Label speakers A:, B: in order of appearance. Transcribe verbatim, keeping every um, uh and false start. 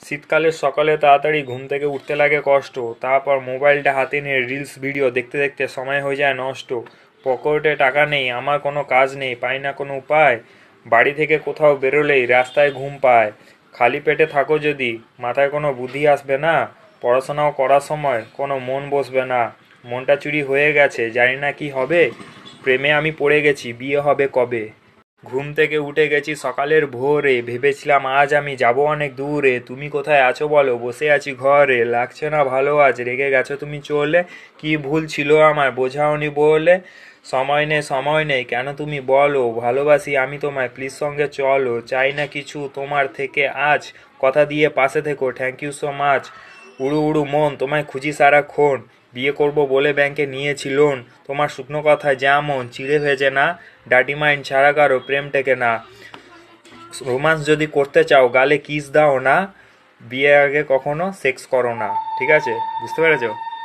A: শীতকালের সকালে তাড়াতাড়ি ঘুম থেকে উঠতে লাগে কষ্ট, তারপর মোবাইলটা হাতে নিয়ে রিলস ভিডিও দেখতে দেখতে সময় হয়ে যায় নষ্ট। পকেটে টাকা নেই, আমার কোনো কাজ নেই, পাই না কোনো উপায়। বাড়ি থেকে কোথাও বেরোলেই রাস্তায় ঘুম পায়। খালি পেটে থাকো যদি মাথায় কোনো বুদ্ধি আসবে না, পড়াশোনাও করার সময় কোনো মন বসবে না। মনটা চুরি হয়ে গেছে, জানি না কি হবে। প্রেমে আমি পড়ে গেছি, বিয়ে হবে কবে। ঘুম থেকে উঠে গেছি সকালের ভোরে, ভেবেছিলাম আজ আমি যাব অনেক দূরে। তুমি কোথায় আছো বলো, বসে আছি ঘরে। লাগছে না ভালো আজ, রেগে গেছো তুমি চলে। কি ভুল ছিল আমার, বোঝাওনি বলে। সময় নেই সময় নেই কেন তুমি বলো, ভালোবাসি আমি তোমায়, প্লিজ সঙ্গে চলো। চাই না কিছু তোমার থেকে আজ, কথা দিয়ে পাশে থেকো, থ্যাংক ইউ সো মাচ। উড়ু উড়ু মন, তোমায় খুঁজি সারাক্ষণ। বিয়ে করব বলে ব্যাংকে নিয়েছি লোন। তোমার শুকনো কথায় যেমন চিড়ে ভেজে না, ডার্টি মাইন্ড ছাড়া কারো প্রেম টেকে না। রোমান্স যদি করতে চাও গালে কিস দাও না, বিয়ে আগে কখনো সেক্স করো না। ঠিক আছে, বুঝতে পেরেছো?